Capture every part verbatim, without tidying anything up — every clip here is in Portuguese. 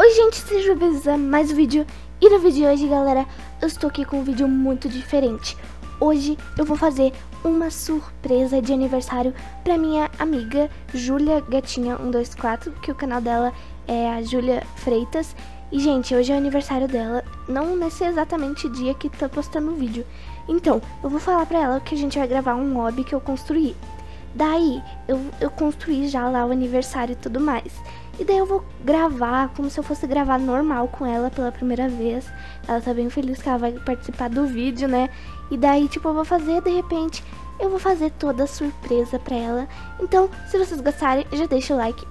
Oi gente, sejam bem-vindos a mais um vídeo. E no vídeo de hoje, galera, eu estou aqui com um vídeo muito diferente. Hoje eu vou fazer uma surpresa de aniversário pra minha amiga Júlia Gatinha um dois quatro, que o canal dela é a Júlia Freitas. E gente, hoje é o aniversário dela, não nesse exatamente dia que tá postando o vídeo. Então, eu vou falar pra ela que a gente vai gravar um hobby que eu construí. Daí, eu, eu construí já lá o aniversário e tudo mais. E daí eu vou gravar como se eu fosse gravar normal com ela pela primeira vez. Ela tá bem feliz que ela vai participar do vídeo, né? E daí, tipo, eu vou fazer, de repente, eu vou fazer toda a surpresa pra ela. Então, se vocês gostarem, já deixa o like.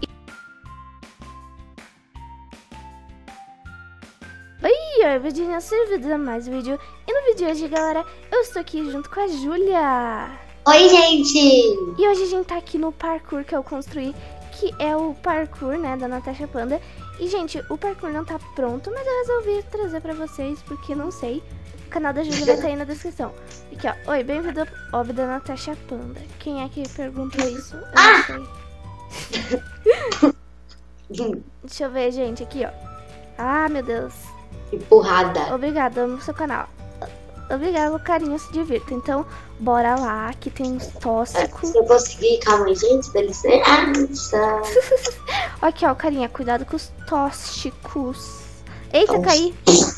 Oi, oi, Virginia, sejam bem-vindos a mais um vídeo. E no vídeo de hoje, galera, eu estou aqui junto com a Júlia. Oi, gente! E hoje a gente tá aqui no parkour que eu construí, que é o parkour, né, da Natasha Panda. E, gente, o parkour não tá pronto, mas eu resolvi trazer pra vocês, porque não sei. O canal da Júlia vai estar aí na descrição. Aqui, ó. Oi, bem-vindo ao hobby da Natasha Panda. Quem é que perguntou isso? Eu Ah! não sei. Deixa eu ver, gente, aqui, ó. Ah, meu Deus. Empurrada. Obrigada, amo seu canal. Obrigada pelo carinho, se divirta. Então, bora lá, que tem uns tóxicos. Se eu conseguir, calma aí, gente, dá licença. Aqui, ó, carinha, cuidado com os tóxicos. Eita, caí.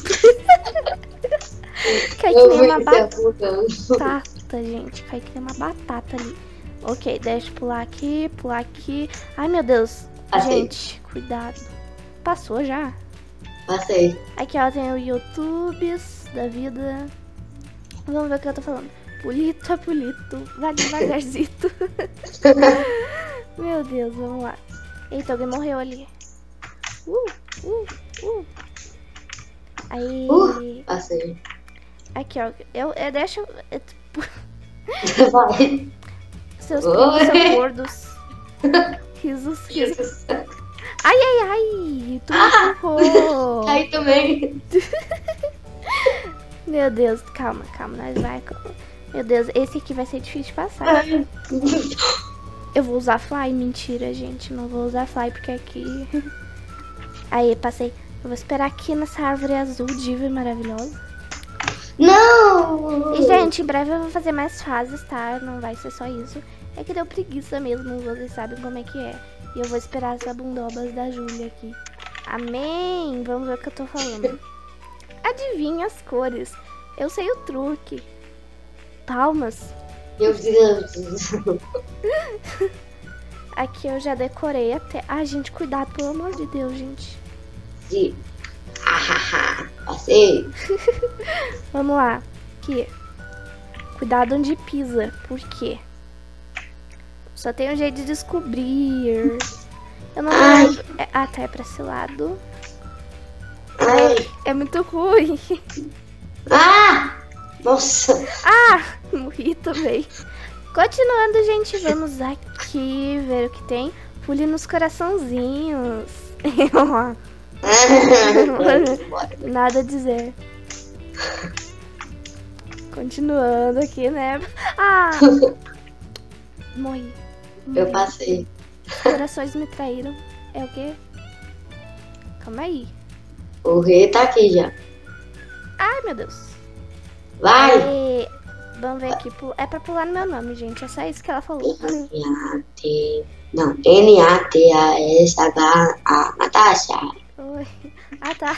Cai que nem uma batata, gente. Cai que nem uma batata ali. Ok, deixa eu pular aqui, pular aqui. Ai, meu Deus. Passei. Gente, cuidado. Passou já? Passei. Aqui, ó, tem o YouTube da vida. Vamos ver o que eu tô falando. Pulito é pulito. Vai devagarzito. Meu Deus, vamos lá. Eita, alguém morreu ali. Uh, uh, uh. Aí. Uh, passei. Aqui, ó. Eu, eu deixo. Eu, Vai. seus primos são gordos. Risos, risos. Ai, ai, ai. Tu me empurrou. Aí também. Meu Deus, calma, calma. Nós vai. Meu Deus, esse aqui vai ser difícil de passar. Eu vou usar fly. Mentira, gente. Não vou usar fly porque aqui. Aí, passei. Eu vou esperar aqui nessa árvore azul, diva e maravilhosa. Não! E, gente, em breve eu vou fazer mais fases, tá? Não vai ser só isso. É que deu preguiça mesmo, vocês sabem como é que é. E eu vou esperar essa bundobas da Júlia aqui. Amém! Vamos ver o que eu tô falando. Adivinha as cores. Eu sei o truque. Palmas. Meu Deus. Aqui eu já decorei até. Ai, gente, cuidado, pelo amor de Deus, gente. De... Passei. Vamos lá. Aqui. Cuidado onde pisa. Por quê? Só tem um jeito de descobrir. Eu não Ai. lembro. É, ah, tá. É pra esse lado. Ai. É muito ruim. Ah! Nossa. Ah! Morri também. Continuando, gente. Vamos aqui ver o que tem. Pule nos coraçãozinhos. Nada a dizer. Continuando aqui, né? Ah! Morri. Eu passei. Os corações me traíram. É o quê? Calma aí. O rei tá aqui já. Ai, meu Deus. Vai! E... Vamos ver aqui. É pra pular no meu nome, gente. É só isso que ela falou. N A T... Não, N A T A S H A Natasha. Oi. Ah, tá.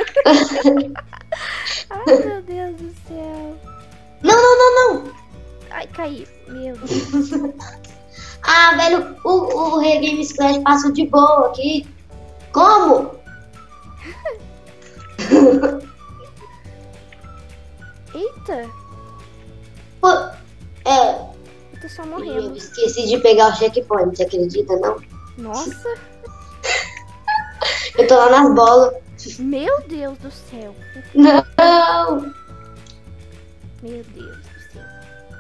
Ai, meu Deus do céu. Não, não, não, não. Ai, caí. Meu Deus. Ah, velho, o, o Rei Games Clash passa de boa aqui. Como? Eita. Pô, é, Eu tô só eu morrendo. esqueci de pegar o checkpoint, você acredita, não? Nossa. Eu tô lá nas bolas. Meu Deus do céu. Não! Meu Deus do céu.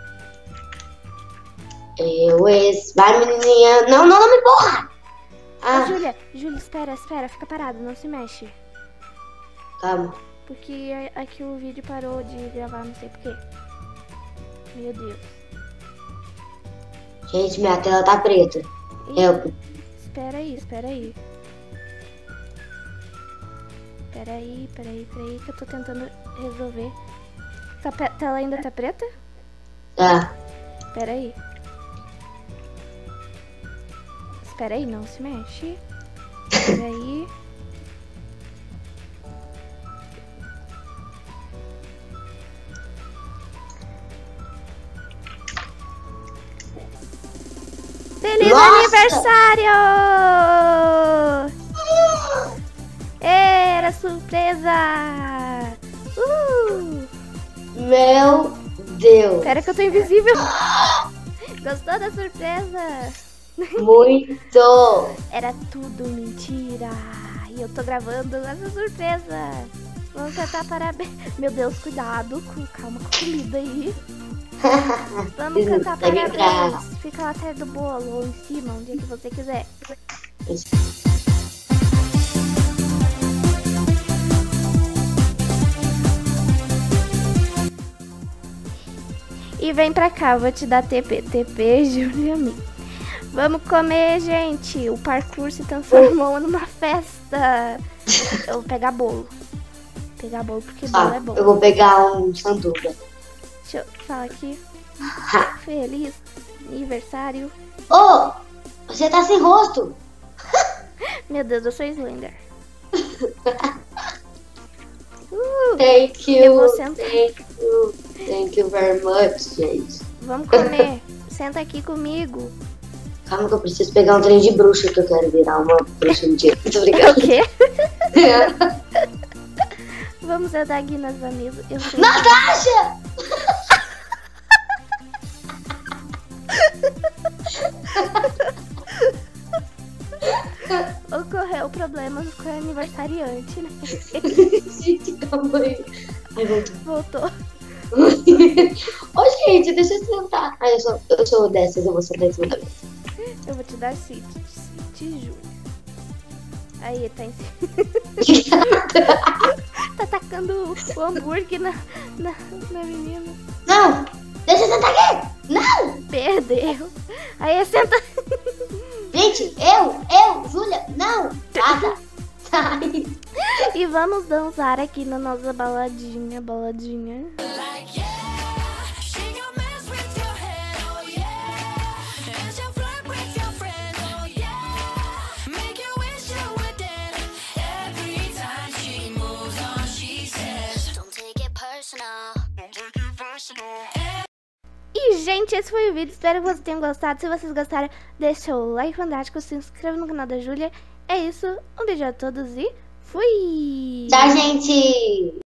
Eu es... Vai, menininha. Não, não, não me porra! Ô, Ah, Júlia, Júlia, espera, espera. Fica parada, não se mexe. calma. Porque aqui o vídeo parou de gravar, não sei porquê. Meu Deus. Gente, minha tela tá preta. Ih, Help. espera aí, espera aí. Peraí, peraí, peraí, que eu tô tentando resolver. Essa pe- tela ainda tá preta? Tá. Peraí. Espera aí, não se mexe. Peraí. Feliz Nossa! aniversário! Era surpresa! Uh! Meu Deus. Pera que eu tô invisível. Gostou da surpresa? Muito. Era tudo mentira. E eu tô gravando essa surpresa. Vamos cantar parabéns. Meu Deus, cuidado. Com, calma com a comida aí. Vamos cantar parabéns. Fica lá atrás do bolo ou em cima, onde é que você quiser. E vem pra cá, eu vou te dar T P. T P, Júlia. Vamos comer, gente. O parkour se transformou numa festa. Eu vou pegar bolo. Pegar bolo porque Ah, bolo é bom. eu vou pegar um sanduba. Deixa eu falar aqui. Feliz aniversário. Ô, oh, você tá sem rosto. Meu Deus, eu sou Slender. Uh, Thank you. eu vou sentar. Thank you. Thank you very much, gente. Vamos comer. Senta aqui comigo. Calma que eu preciso pegar um trem de bruxa que eu quero virar uma bruxa um dia. Muito obrigada. O quê? Vamos sentar aqui nas mesas. Eu sei. Natasha! Ocorreu problemas com o aniversariante, né? Gente, calma aí. Ai, voltou. Voltou. Ô, gente, deixa eu sentar. Ai, eu sou, eu sou dessas, eu vou sentar em cima da mesa. Eu vou te dar City, City Júlia. Aí, tá em cima. Tá atacando o hambúrguer na, na, na menina. Não! Deixa eu sentar aqui! Não! Perdeu. Aí, senta. Gente, eu, eu, Júlia, não! Nada! Sai! E vamos dançar aqui na nossa baladinha, baladinha. E, gente, esse foi o vídeo. Espero que vocês tenham gostado. Se vocês gostaram, deixa o like fantástico, se inscreva no canal da Júlia. É isso. Um beijo a todos e fui! Tchau, gente!